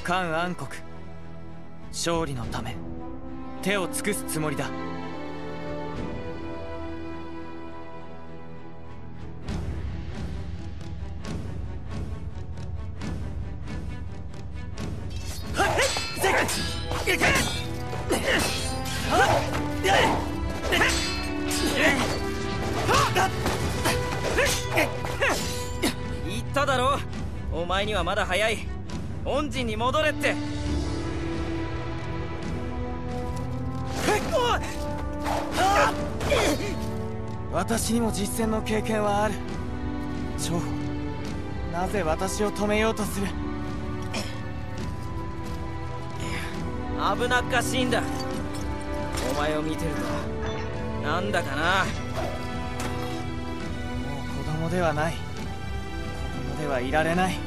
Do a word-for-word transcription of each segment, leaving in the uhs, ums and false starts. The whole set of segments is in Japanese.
韓安国、勝利のため手を尽くすつもりだ。 言っただろ、お前にはまだ早い。本陣に戻れって。 私にも実戦の経験はある。張宝、なぜ私を止めようとする？ 危なっかしいんだ。お前を見てるとなんだかな。 もう子供ではない。子供ではいられない。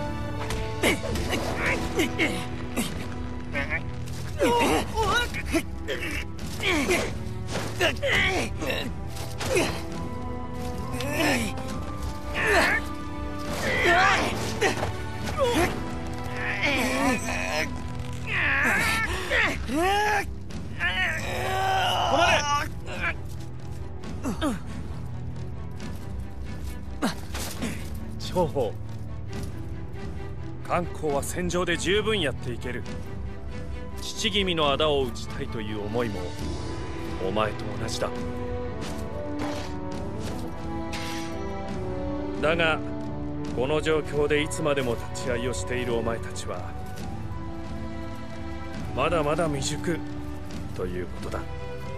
張宝、韓光は戦場で十分やっていける。父君の仇を討ちたいという思いもお前と同じだ。だがこの状況でいつまでも立ち会いをしているお前たちはまだまだ未熟ということだ。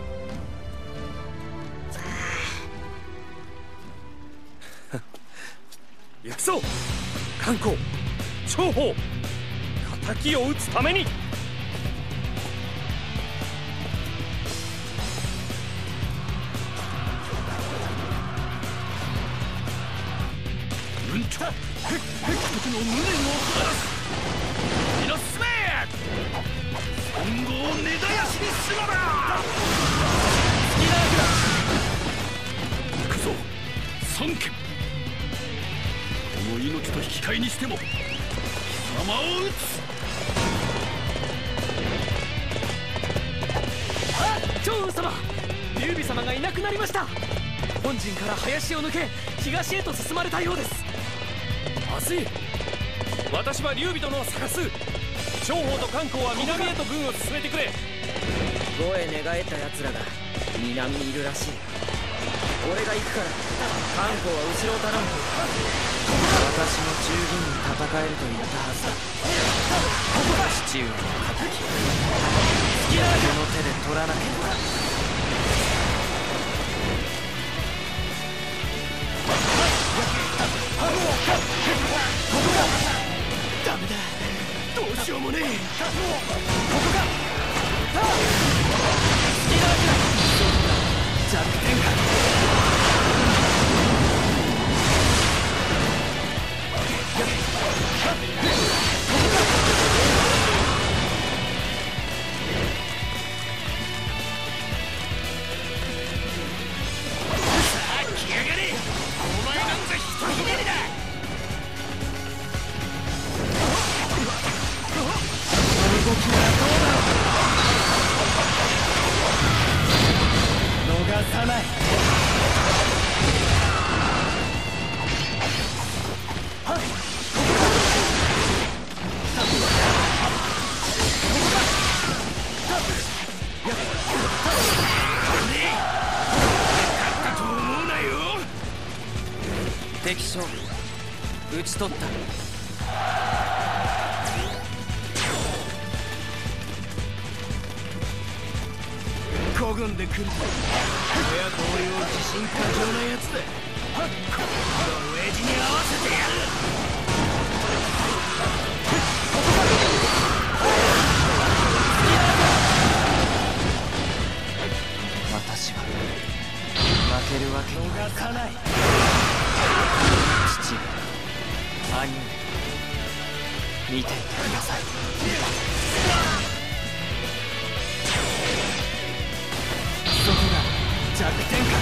行くぞ韓光、張宝、敵を討つために。 うんと敵の無念を晴らす。皆進め、本郷を根絶やしにするのだ。行くぞ孫家、この命と引き換えにしても貴様を討つ。 あ、張雲様、劉備様がいなくなりました。本陣から林を抜け東へと進まれたようです。 まずい。私は劉備殿を探す。張宝と韓光は南へと軍を進めてくれ。 呉へ寝返った奴らが南にいるらしい。俺が行くから韓光は後ろを頼む。 私も十分に戦えると言ったはずだ。父上の敵、この手で取らなければ。 ダメだ、どうしようもねえ。ここか。 弱点か。さあ来やがれ、お前なんざひとひねりだ。 動きはどうだろう。逃さない。 敵将討ち取った。 孤軍で来ると親同様自信過剰なやつだ。今度親父に合わせてやる。 私は負けるわけにはいかない。父上、兄上、見ていてください。そこが弱点か。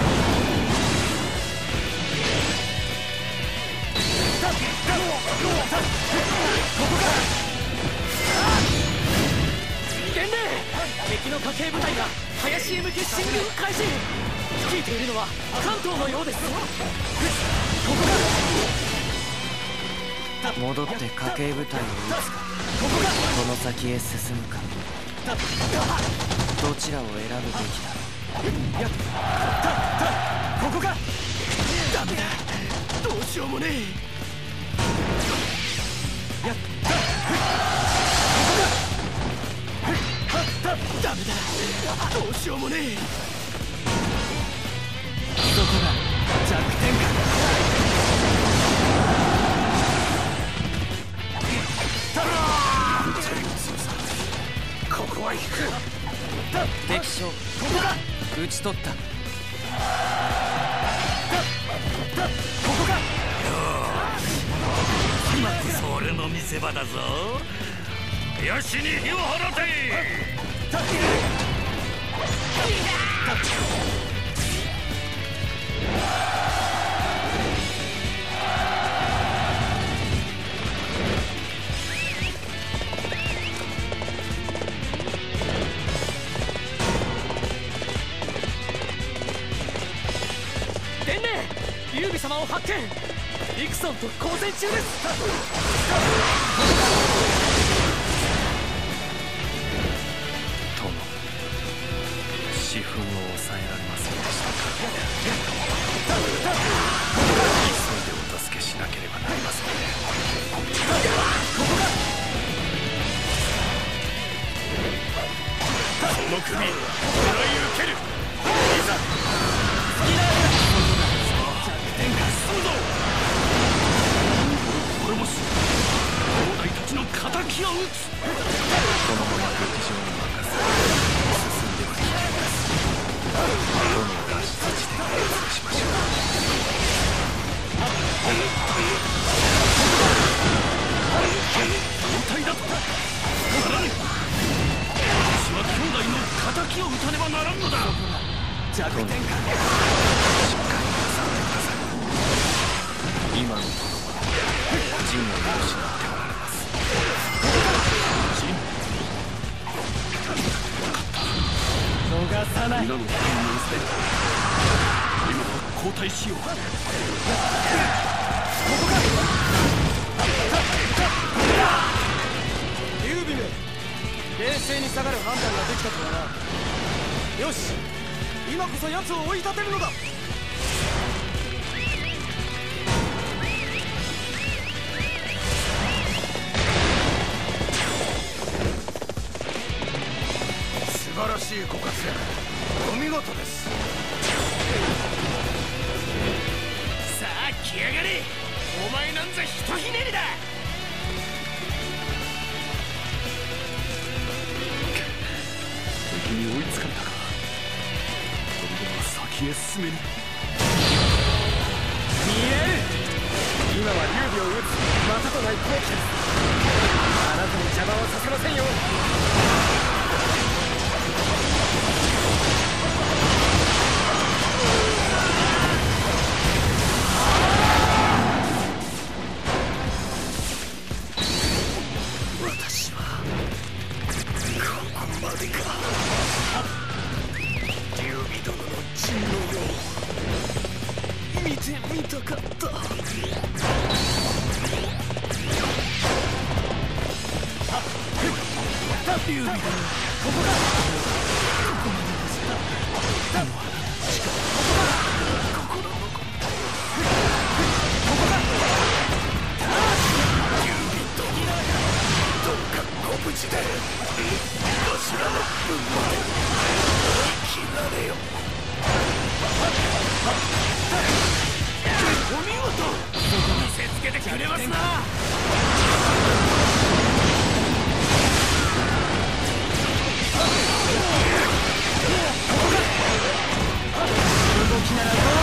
た伝令、敵の家系部隊が林へ向け進軍開始。率いているのは関東のようです。 戻って家系部隊を撃つか、この先へ進むか、どちらを選ぶべきだ。 やったここか。ダメだ、どうしようもねえ。やったここか。ダメだ、どうしようもねえ。そこが弱点か。ここは引く。 敵将討ち取った。 ここか。今こそ俺の見せ場だぞ。よしに火を放て。 伝令、劉備様を発見。イクソンと交戦中です。 殿、私憤を抑えられませんでしたか。急いでお助けしなければなりませんね。 その首狙い受ける。いざ天下進むぞ。滅ぼす兄弟たちの敵を討つ。 このまま劇場に任せ進んでは危険です。どの脱出地点を目指しましょう。 反対だとならぬ。私は兄弟の敵を討たねばならんのだ。弱点か。 しっかりなさってください。今の殿は陣を失っておられます。 逃さない。皆の敵を捨てる。今は交代しよう。ここか。劉備め、冷静に下がる判断ができたとはな。よし、今こそ奴を追い立てるのだ。素晴らしいご活躍、お見事です。さあ来やがれ。お前なんざひとひねりだ。敵に追いつかれたか。それでは先へ進めぬ。見える。今は劉備を撃つまたとない好機です。あなたに邪魔はさせませんよ。私はここまでか。劉備殿の陣のよう見てみたかった。劉備殿、ここだ。ここまでです。でも近く心のここだ。劉備殿、どうかご無事でわしらの分まで生きられよ。お見事。見せつけてくれますな。動きならどうだ。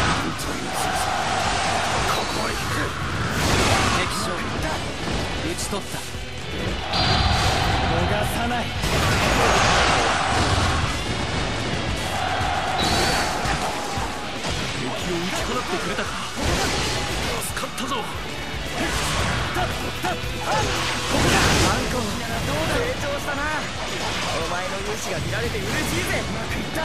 ここへ行く。 敵将討ち取った。 逃さない。敵を打ち払ってくれたか。助かったぞ。 コ成長したな。お前の勇姿が見られて嬉しいぜ。うまくいった。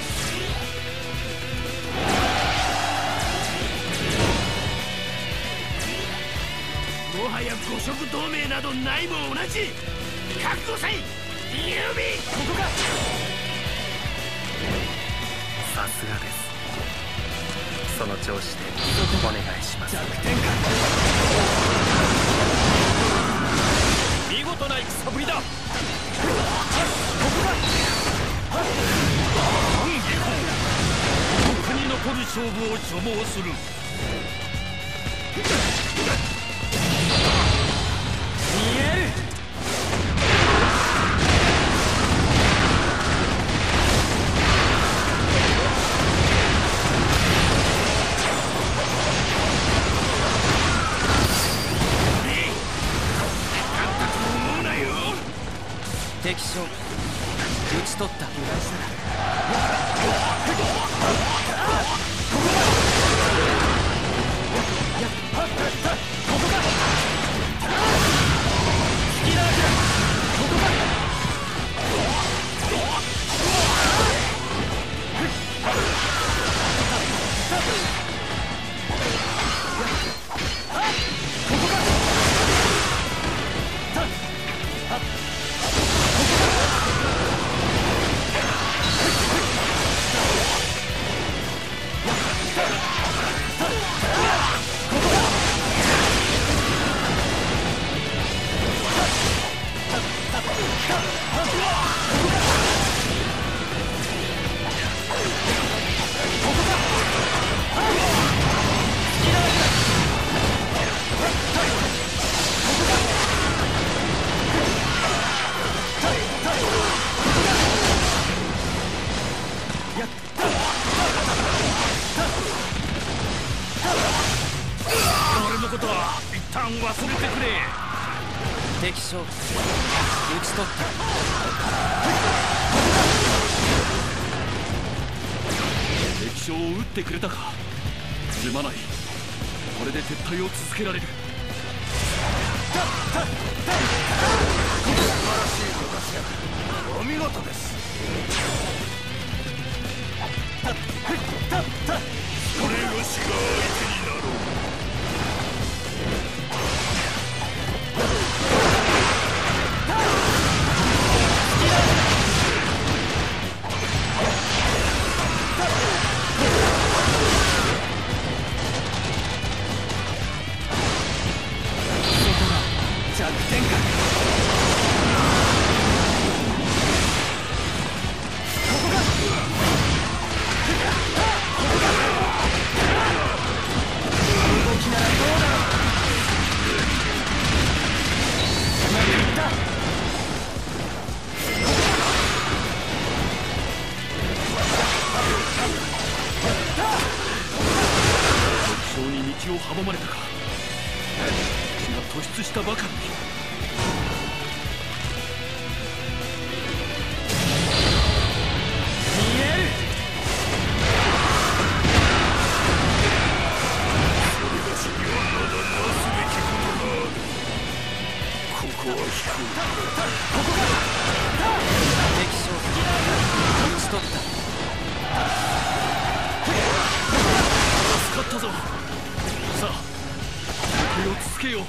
もはや五色同盟などないも同じ。覚悟せいユービ。ここか。 さすがです。その調子でお願いします。 弱点か。 見事な戦ぶりだ。ここか。僕に残る勝負を所望する。 見える。 敵将討ち取った。油断したら忘れてくれ。 敵将討ち取った。 敵将を撃ってくれたか。すまない。これで撤退を続けられる。素晴らしいご活躍。お見事です。それがしが相手になろう。弱点か。ここか。動きならどうだろう。うまくいった。敵将に道を阻まれたか。突出したばかりに。 見える。 それがしにはまだなすべきことがある。ここは引く。ここか。 敵将討ち取った。 助かったぞ。さあ手をつけよう。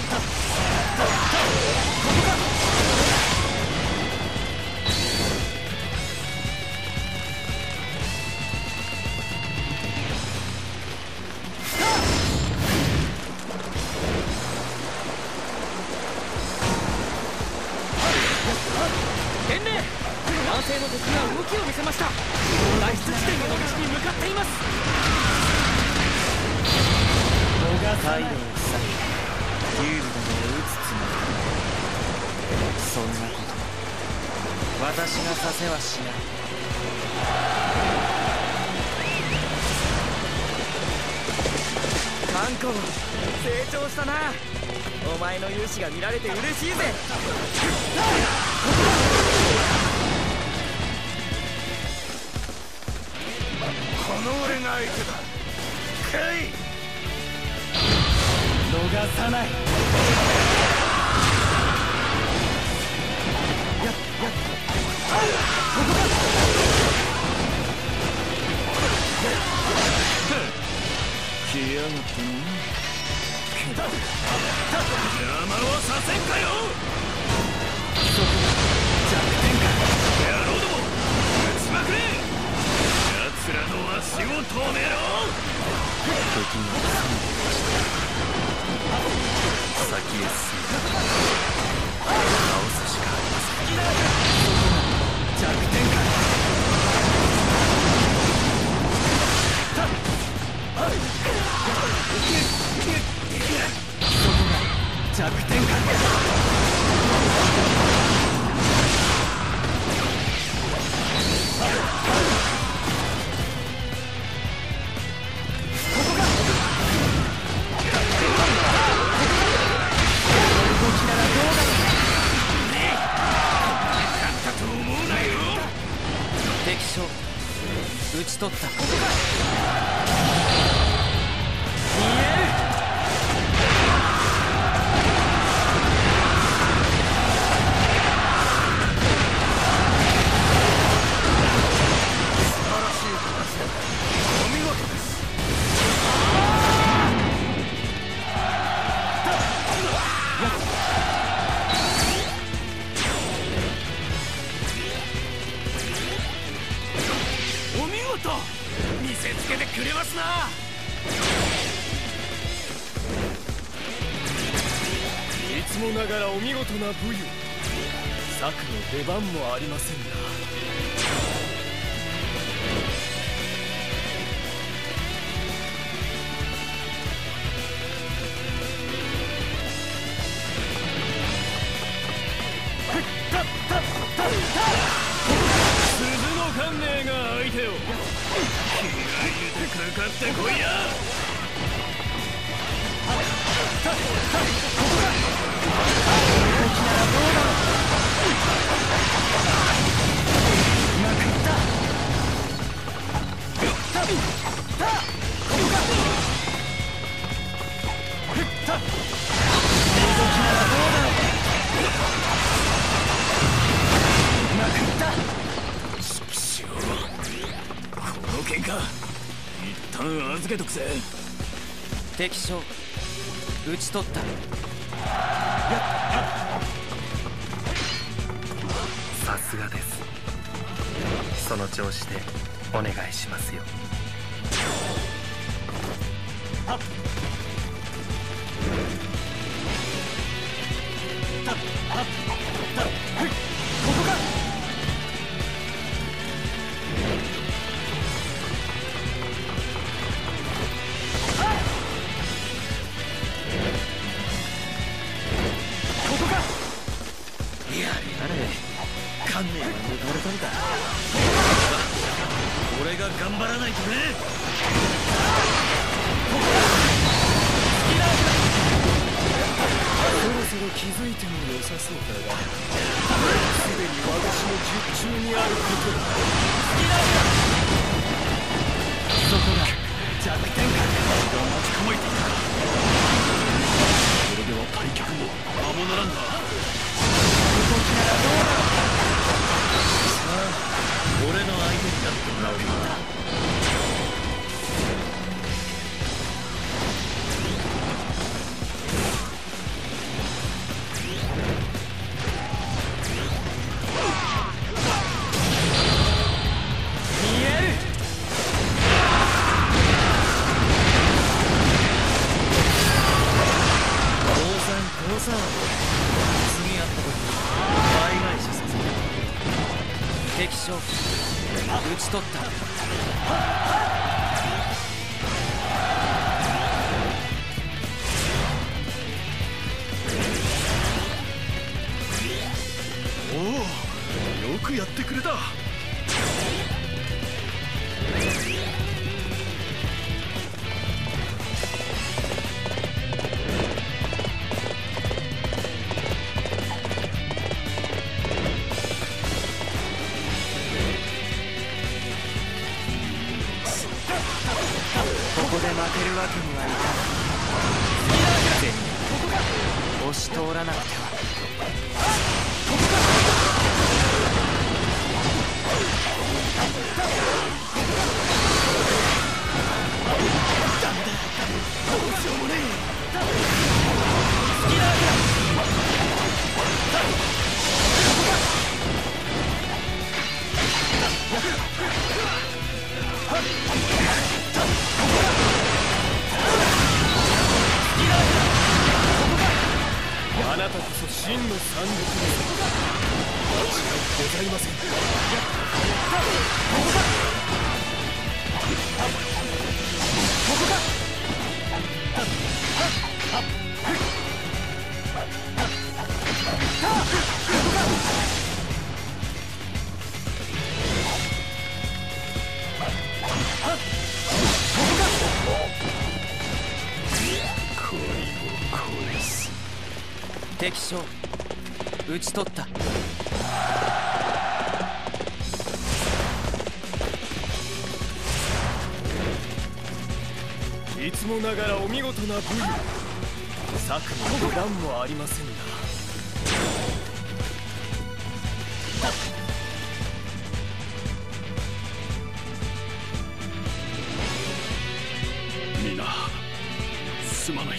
伝令、男性の敵が動きを見せました。脱出地点への道に向かっています。 が退路を塞ぎ、ギルドを撃つつもり。そんなこと私がさせはしない。 カンコ成長したな。お前の勇姿が見られて嬉しいぜ。 この俺が相手だ。来い。 逃さない。 来やがったな。邪魔をさせんかよ。 そこが弱点か。 野郎ども撃ちまくれ。奴らの足を止めろ。 敵が潜んでいました。先へ進んで倒すしかありません。 そこが弱点か。そこが弱点か。敵将討ち取った。見える。 見せつけてくれますな。 いつもながらお見事な武勇。策の出番もありませんな。 鈴の観念が相手を気合い入れてかかってこいや。この喧嘩一旦預けとくぜ。 敵将討ち取った。 さすがです。その調子でお願いしますよ。 ここか。観念は抜かれたんだ。 俺が頑張らないとね。 そろそろ気づいても良さそうだが、すでに私の術中にあることだ。 そこが弱点か。 待ち構えていた。これでは対局もまもならんだ。 動きならどうだ。 俺の相手になってもらおうか。 見える。降参降参。次会った時倍返しさせて。敵将討ち取った。 おお、よくやってくれた。 ここで負けるわけにはいかない。全力押し通らなくては。ダメだ。 真の三国に間違いございません。ここか。 敵将討ち取った。 いつもながらお見事な武勇、策も油断もありませんな。 皆すまない。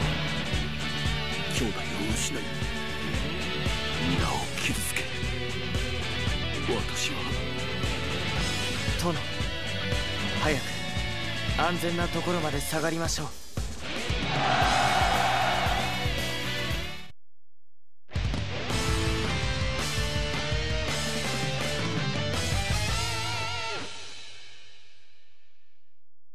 兄弟を失い皆を傷つけ、私は。 殿、早く安全なところまで下がりましょう。